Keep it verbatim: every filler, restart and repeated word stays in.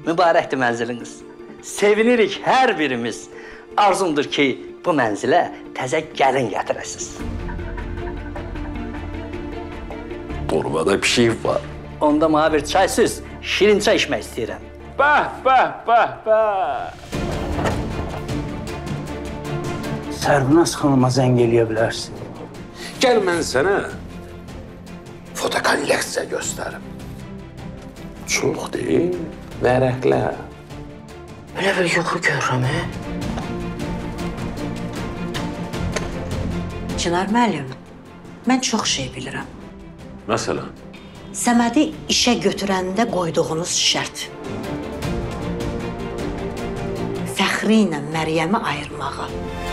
mübarəkdir mənziliniz. Sevinirik hər birimiz. Arzumdur ki, bu mənzilə təzə gəlin gətirəsiniz. Torbada pişik var. Onda mənə bir çaysız, şirin çay içmək istəyirəm. Bəh, bəh, bəh, bəh. Sərvinaz xanıma zəng eləyə bilərsin. Gəl mən sənə fotokolleksiya göstərim. Çox deyil, vərəqlə. Elə bir yuxu görürəm, he? Çınar müəllim, mən çox şey bilirəm. Məsələn? Səmədi işə götürəndə qoyduğunuz şərt. Fəxri ilə Məryəmi ayırmağa.